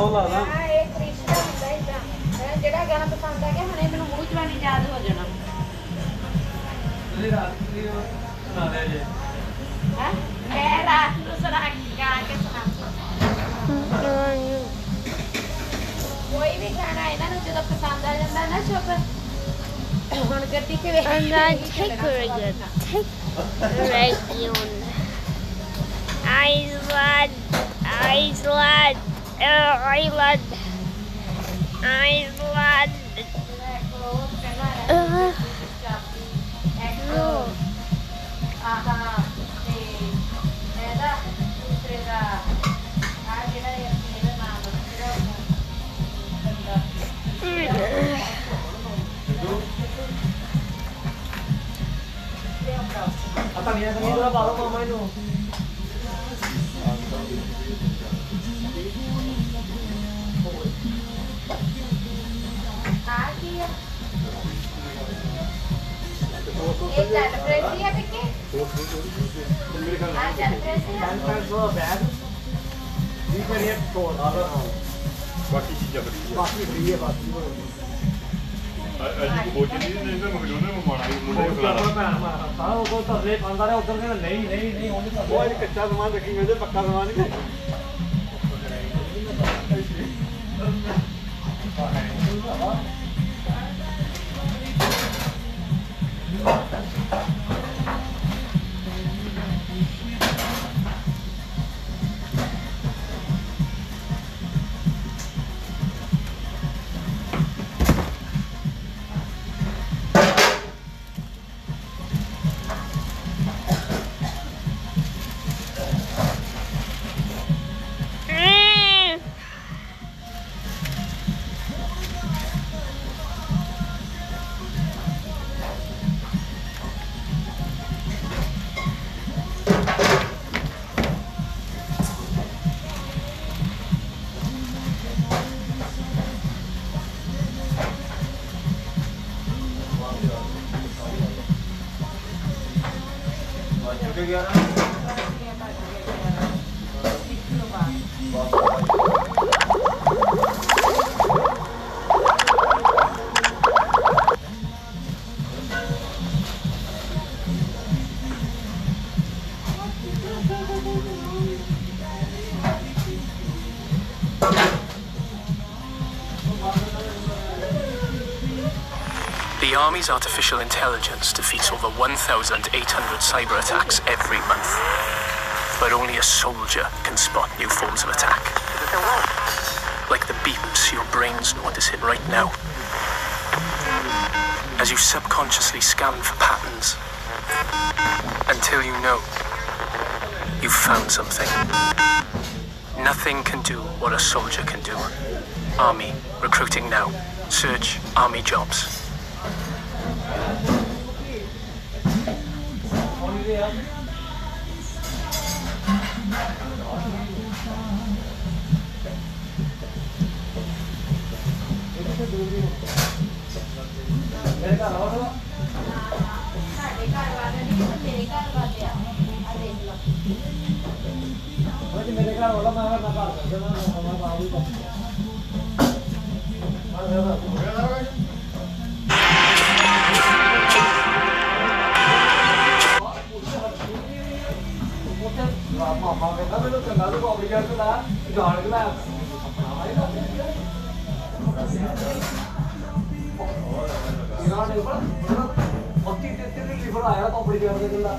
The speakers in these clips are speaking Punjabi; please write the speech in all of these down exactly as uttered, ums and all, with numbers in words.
ਉਹ ਲਾਦਾ ਇਹ ਕ੍ਰਿਸ਼ਨਾ ਹੁੰਦਾ ਇਦਾਂ ਜਿਹੜਾ ਗਾਣਾ ਪਸੰਦ ਆ ਗਿਆ ਹੁਣੇ ਮੈਨੂੰ ਮੂੰਹ ਜਵਾਨੀ ਯਾਦ ਹੋ ਜਾਣਾ ਤੁਸੀਂ ਰਾਤ ਨੂੰ ਸੁਣਾ ਦੇ ਜੇ ਹੈ ਮੈਂ ਰਾਤ ਨੂੰ ਸੁਣਾ ਗਾ ਕੇ ਸੁਣਾ ਕੋਈ ਵੀ ਗਾਣਾ ਇਹਨਾਂ ਨੂੰ ਜਦੋਂ ਪਸੰਦ ਆ ਜਾਂਦਾ ਨਾ ਸ਼ੁਭ ਹੁਣ ਗੱਡੀ 'ਚ ਵੇਖ And then take her again. Take Region. Island. Island. Uh, island. Island. Uh, no. ਆਹਾ ਤੇ ਇਹਦਾ ਦੂਸਰੇ ਦਾ ਆ ਜਿਹੜਾ ਇਹਦਾ ਨਾਮ ਜਿਹੜਾ आता नहीं है नहीं तो बालों मामा ही नो ਆ ਕੀ ਹੈ ਇਹ ਚੱਲ ਪ੍ਰੈਸੀ ਹੈ ਕਿ ਆ ਚੱਲ ਪ੍ਰੈਸੀ ਹੈ सौ बैग जी पर ये छोड़ आधा ਬਾਕੀ ਚੀਜ਼ਾਂ ਫਰੀ ਆ बाकी फ्री है बाकी ਅਜੀ ਕੋ ਬੋਝੀ ਨਹੀਂ ਨਹੀਂ ਤਾਂ ਮਗਰੋਂ ਨੇ ਮਾਣਾ ਹੀ ਮੁੰਡੇ ਉਹ ਖਲਾਣਾ ਆਪਣਾ ਭੈਣ ਮਾਰਾ ਸਾਰਾ ਉਹ ਤਰਲੇ ਪਾਉਂਦਾ ਰਿਹਾ ਉਧਰ ਕਹਿੰਦਾ ਨਹੀਂ ਨਹੀਂ ਨਹੀਂ ਉਹਨੇ ਤਾਂ ਉਹ ਅੱਜ ਕੱਚਾ ਸਮਾਨ ਰੱਖੀ ਮੇਰੇ ਪੱਕਾ ਸਮਾਨ ਨਹੀਂ Mm. The Army's artificial intelligence defeats over one thousand eight hundred cyber attacks every month. But only a soldier can spot new forms of attack. Like the beeps your brain's noticing right now. As you subconsciously scan for patterns. Until you know you've found something. Nothing can do what a soldier can do. Army, recruiting now. Search Army jobs. मेरे घर आओ ਸਾਡੇ ਘਰ ਵਾਲੇ ਨਹੀਂ ਤੇ ਮੇਰੇ ਘਰ ਵਾਲੇ ਆ ਆ ਦੇਖ ਲਓ वो मेरे घर वाला मैं ना कर देना मैं बाबू का मामा कहता मैं तो चंगा तो कॉपी करके ला जान के ला अपना भाई ना इना ने पर बत्ती तेरे लीवर आया कॉपी करके ला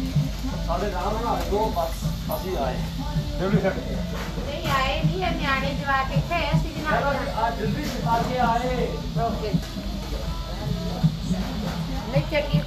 साढ़े नाम ना दो बस ਅਸੀਂ ਆਏ ਡਿਊਟੀ ਸੈਟ ਨਹੀਂ ਆਏ ਨਹੀਂ ਹੈ ਨਿਆਣੇ ਤੁਹਾਡੇ ਜਵਾਕ ਇੱਥੇ ਆ ਅਸੀਂ ਜਨਾਬ आज जल्दी सिखा के आए ਓਕੇ ਨਹੀਂ ਚੱਕੀ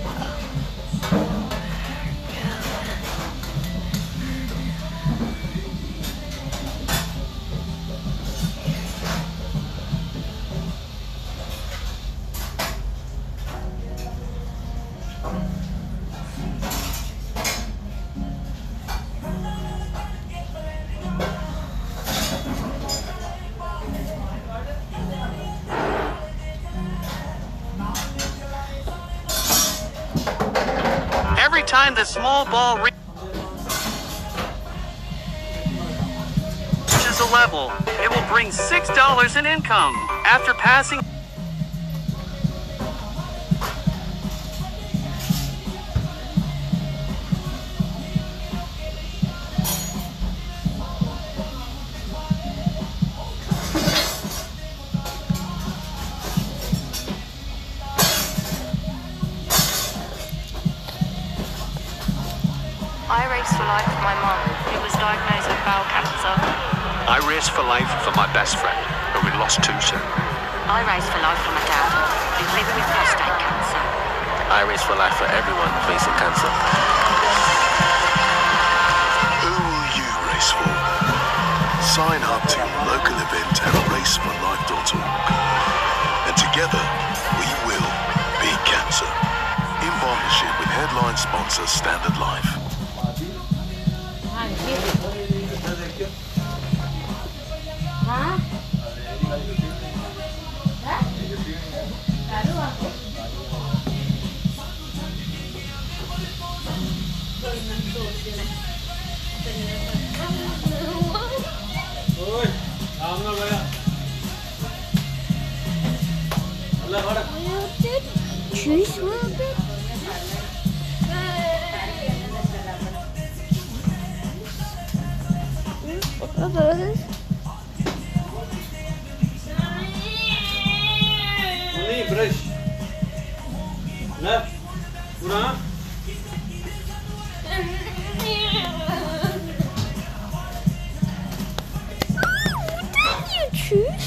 Every time the small ball re- reaches a level, it will bring six dollars in income. After passing I race for life for my mum, who was diagnosed with bowel cancer. I race for life for my best friend, who we lost too soon. I race for life for my dad, who's living with prostate cancer. I race for life for everyone facing cancer. Who will you race for? Sign up to local event at race for life dot org. And together, we will beat cancer. In partnership with headline sponsor Standard Life. ਹਾਂਜੀ ਹਾਂ ਹੈ ਕਾਰੂ ਆਪਕੋ ओए सामने भैया अल्लाह बड़ा Tschüss, Robin. What are those? नहीं ब्रश ले पूरा You choose?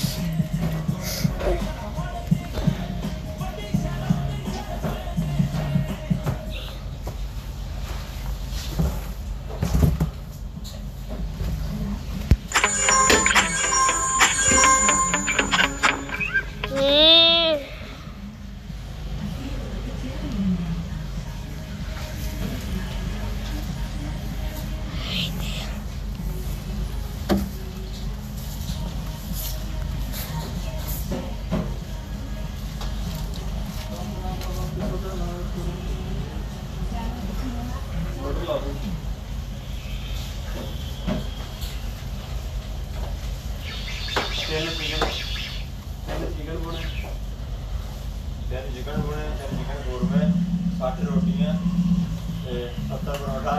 तेल चिकन तेल चिकन बने तेल चिकन बने तेल चिकन गोरमे साठ रोटियां सत्तर पराठा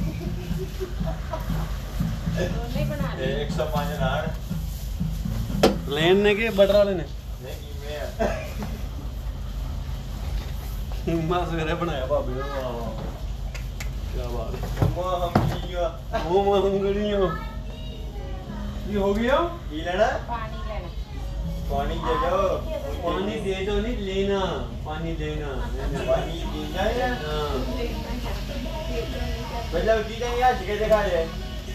ਨਹੀਂ ਬਣਾ ਤੇ एक सौ पाँच नान प्लेन ने के बटर वाले ने नहीं कीमे है कीमा सवेरे बनाया भाभी ने वाह वाह क्या बात है मम्मा हम गड़ियों मम्मा हम गड़ियों ये हो गया ये लेना ਪਾਣੀ ਲੈਣਾ पानी दे दो पानी दे दो नहीं लेना पानी लेना पानी पीना है हां पहले चीजें यार जगह जगह है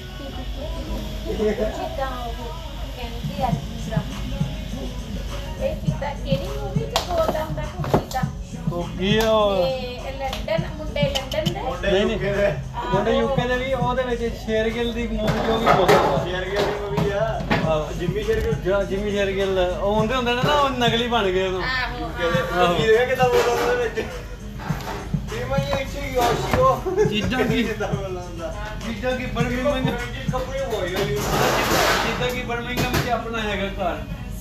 ਜਿੱਦਾਂ ਉਹ ਕਹਿੰਦੀ ਆ ਦੂਸਰਾ ਇਹ ਕੀਤਾ ਕਿਹੜੀ ਮੂਵੀ ਚ ਬੋਲਦਾ ਹੁੰਦਾ ਕੁੱਤਾ तो किया ਇਹ ਲੰਡਨ ਮੁੰਡੇ ਲੰਡਨ ਦੇ ਨਹੀਂ ਨਹੀਂ ਮੁੰਡੇ ਯੂਕੇ ਦੇ ਵੀ ਉਹਦੇ ਵਿੱਚ ਸ਼ੇਰਗਿੱਲ ਦੀ ਮੂਵੀ ਜੋ ਵੀ ਬੋਲਦਾ ਸ਼ੇਰਗਿੱਲ ਦੀ ਮੂਵੀ ਆ ਜਿੰਮੀ ਸ਼ੇਰਗਿੱਲ ਜਿੰਮੀ ਸ਼ੇਰਗਿੱਲ ਉਹ ਹੁੰਦੇ ਹੁੰਦੇ ਨੇ ਨਾ ਉਹ ਨਕਲੀ ਬਣ ਗਏ ਉਦੋਂ ਆਹੋ ਯੂਕੇ ਦੇ ਕੀ ਦੇਖਿਆ ਕਿਦਾਂ ਬੋਲਦਾ ਉਹਦੇ ਵਿੱਚ ਇਹ ਮੈਂ ਇੱਥੇ ਯੋਸ਼ੀਓ ਚੀਜ਼ਾਂ ਕੀ ਕਿਦਾਂ ਬੋਲਦਾ ਚੀਜ਼ਾਂ ਕੀ ਬਰਮਿੰਗਮ ਕੱਪੜੇ ਹੋਏ ਹੋਏ ਚੀਜ਼ਾਂ ਕੀ ਬਰਮਿੰਗਮ ਵਿੱਚ ਆਪਣਾ ਹੈਗਾ ਘਰ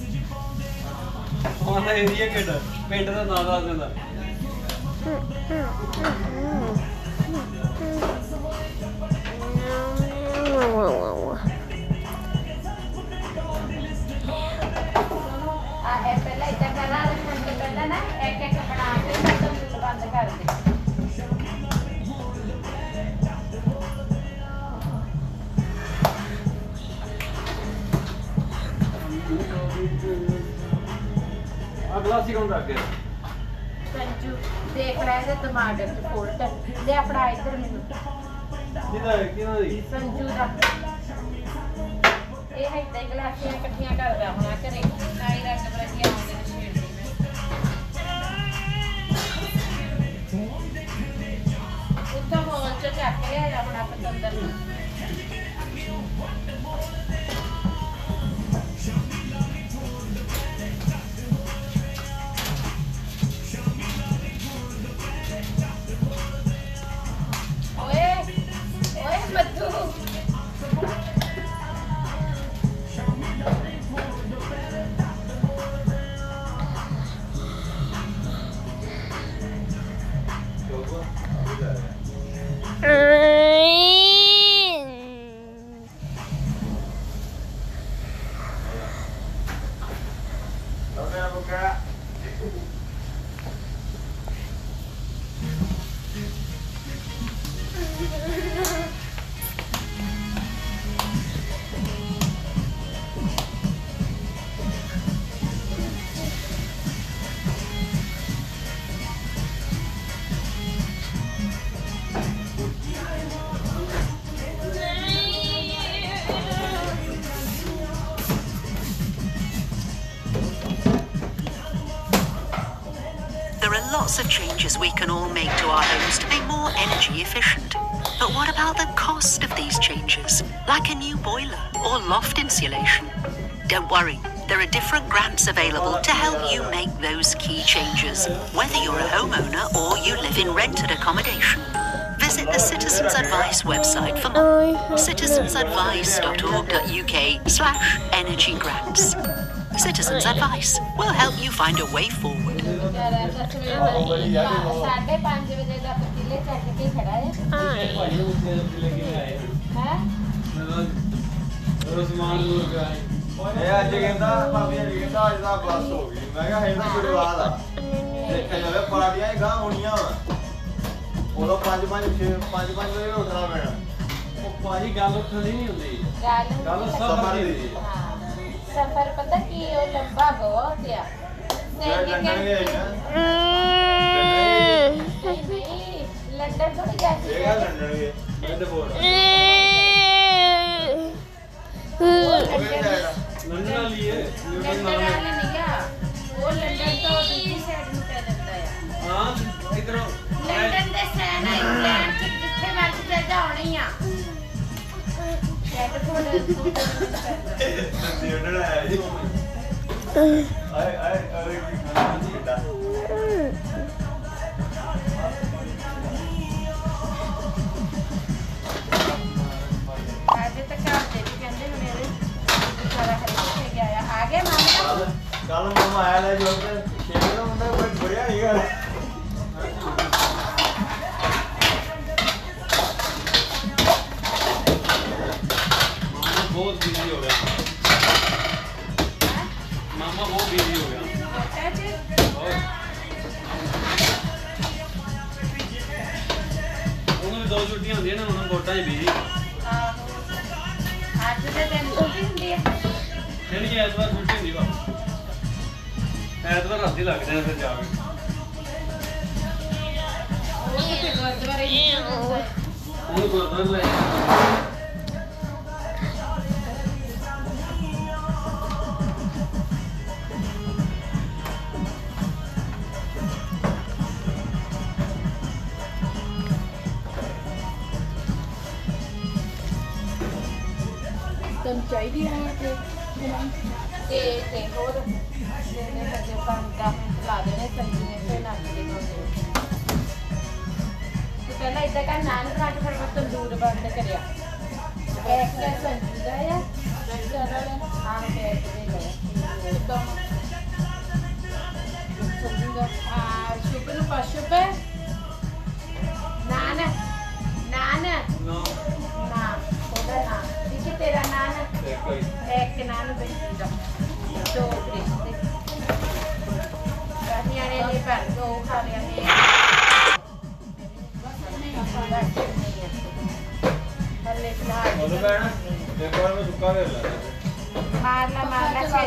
ਉਹਦਾ ਏਰੀਆ ਕਿਹੜਾ ਪਿੰਡ ਦਾ ਨਾਮ ਦੱਸ ਦਿੰਦਾ ਆ ਇਹ ਪਹਿਲਾਂ ਇਦਾਂ ਕਰਾ ਰੱਖਣ ਤੋਂ ਪਹਿਲਾਂ ਨਾ ਇੱਕ ਇੱਕ ਬਣਾ ਕੇ ਤਾਂ ਬੰਦ ਕਰ ਦੇ ਅਗਲਾ ਸੀ ਕੌਣ ਰੱਖ ਗਿਆ ਸੰਜੂ ਦੇਖ ਲੈ ਇਹਦੇ ਦਿਮਾਗ 'ਚ ਫੋਲਟ ਲੈ ਆਪਣਾ ਇੱਧਰ ਮੈਨੂੰ ਕਿਹਦਾ ਕਿਹਦਾ ਦੀ ਸੰਜੂ ਦਾ ਇਹ ਹੈ ਤੇ ਗਲਾਸੀਆਂ ਇਕੱਠੀਆਂ ਕਰਦਾ ਹੋਣਾ ਘਰੇ ਨਾਈ ਰੰਗ ਬਰੰਗੀ ਆਉਂਦੇ ਨੇ ਛੇੜਦੀ ਮੈਂ ਉੱਤੋਂ ਮੋਲ 'ਚ ਚੱਕ ਲਿਆ ਆਪਣਾ ਪਤੰਦਰ ਨੂੰ ਓਏ ਓਏ Madhu There are lots of changes we can all make to our homes to be more energy efficient. But what about the cost of these changes, like a new boiler or loft insulation? Don't worry, there are different grants available to help you make those key changes, whether you're a homeowner or you live in rented accommodation. Visit the Citizens Advice website for more. citizens advice dot org dot U K slash energy grants. Citizens Advice will help you find a way forward. ਸਾਢੇ ਪੰਜ ਵਜੇ ਦਾ ਪਤੀਲੇ ਚੱਕ ਕੇ ਖੜਾ ਹੈ ਹੈ ਰਸਮਾਨ ਨੂੰ ਗਿਆ ਇਹ ਅੱਜ ਕਹਿੰਦਾ ਭਾਬੀ ਜੀ ਕਹਿੰਦਾ ਅੱਜ ਦਾ ਬਸ ਹੋ ਗਈ ਮੈਂ ਕਿਹਾ ਇਹਦਾ ਕੋਈ ਬਾਤ ਆ ਦੇਖਿਆ ਜਾਵੇ ਪਾਰਟੀਆਂ ਹੀ ਗਾਂ ਹੋਣੀਆਂ ਵਾ ਉਦੋਂ ਪੰਜ ਪੰਜ ਛੇ ਪੰਜ ਪੰਜ ਵਜੇ ਉੱਠਣਾ ਪੈਣਾ ਉਹ ਭਾਜੀ ਗੱਲ ਉੱਠਣੀ ਨਹੀਂ ਹੁੰਦੀ ਗੱਲ ਗੱਲ ਸਫਰ ਦੀ ਹਾਂ ਸਫਰ ਪਤਾ ਕੀ ਉਹ ਲੰਬਾ ਬਹੁਤ ਆ ਲੰਡਨ ਗਏ ਨਾ ਨਹੀਂ ਲੰਡਨ ਤੋਂ ਨਹੀਂ ਜਾ ਇਹ ਗੱਲ ਲੰਡਨ ਗਏ ਮੈਂ ਤੇ ਬੋਲ ਲੰਡਨ ਵਾਲੀ ਹੈ ਲੰਡਨ ਵਾਲਾ ਨਹੀਂ ਗਿਆ ਉਹ ਲੰਡਨ ਤੋਂ ਦੂਜੀ ਸਾਈਡ ਨੂੰ ਪੈ ਜਾਂਦਾ ਆ ਹਾਂ ਇਧਰੋਂ ਲੰਡਨ ਦੇ ਸੈਨ ਇੰਗਲੈਂਡ ਚ ਜਿੱਥੇ ਮਰਜ਼ੀ ਜਾ ਜਾਣੀ ਆ ਹੈਡਫੋਨ ਨੰਦੀ ਉਹਨਾਂ ਆਇਆ ਜੀ ਆਏ ਆਏ ਅਰੇ ਕੀ ਖਾਣਾ ਜੀ ਦਾ ਅੱਜ ਤੱਕ ਆਉਂਦੇ ਵੀ ਕਹਿੰਦੇ ਨੇ ਮੇਰੇ ਸਾਰਾ ਹਰੇ ਗਿਆ ਆ ਆ ਗਿਆ ਮਾਮਾ ਕੱਲ ਮਾਮਾ ਆਇਆ ਲੈ ਜੋ ਤੇ ਸ਼ੇਰ ਦਾ ਮੁੰਡਾ ਬੜਾ ਬੜਿਆ ਨਹੀਂ ਗੱਲ बहुत बिजी हो गया मामा बहुत बिजी हो गया ਉਹਨੂੰ ਵੀ ਦੋ ਛੁੱਟੀਆਂ ਹੁੰਦੀਆਂ ਨੇ ਹੁਣ ਵੋਟਾਂ 'ਚ ਬਿਜੀ ਅੱਜ ਦੇ ਦਿਨ ਛੁੱਟੀ ਹੁੰਦੀ ਹੈ ਜਿਹੜੀ ਕਿ ਐਤਵਾਰ ਛੁੱਟੀ ਹੁੰਦੀ ਵਾ ਐਤਵਾਰ ਰਾਤੀ ਲੱਗਦੇ ਨੇ ਫਿਰ ਜਾ ਕੇ ਉਹ ਕਿਤੇ ਗੁਰਦੁਆਰੇ ਹੀ ਹੁੰਦਾ ਹੈ ਉਹਨੂੰ ਗੁਰਦੁਆਰੇ ਲੈ ਤੈਨੂੰ ਚਾਹੀਦੀ ਹੈ ਤੇ ਤੇ ਤੇ ਹੋਰ ਜਿਹਨੇ ਹਜੇ ਪੰਜ ਦਸ ਮਿੰਟ ਲਾ ਦੇਣੇ ਸੰਜੀ ਨੇ ਫਿਰ ਨੱਚ ਕੇ ਗਾਉਂਦੇ ਤੇ ਪਹਿਲਾਂ ਇਦਾਂ ਕਰ ਨਾਨ ਬਣਾ ਕੇ ਫਿਰ ਮੈਂ ਤੰਦੂਰ ਬੰਦ ਕਰਿਆ ਇੱਕ ਦਾ ਸੰਜੀ ਦਾ ਆ ਦੂਜਾ ਦਾ ਆਹ ਪੈਕ ਦੇ ਲਿਆ ਤਾਂ ਸੰਜੀ ਦਾ ਆ ਸ਼ੁਭ ਨੂੰ ਪਸ਼ੁਪ ਨਾਨ ਨਾਨ ਨਾ ਨਾ ਉਹਦਾ ਨਾਮ ਦੇਖੀ ਤੇਰਾ ਨਾਨ ਇੱਕ ਨਾਨ ਬੇਟੀ ਦਾ ਦੋ ਰਿਸ਼ਤੇ ਕਾਹਨੀਆਂ ਨੇ ਲੈ ਪਰ ਦੋ ਖਾ ਲਿਆ ਨੇ ਹੱਲੇ ਫਿਲਹਾਲ ਉਹਨੂੰ ਕਹਿਣਾ ਦੇਖੋ ਮੈਂ ਸੁੱਕਾ ਦੇ ਲਾ ਮਾਰਨਾ ਮਾਰਨਾ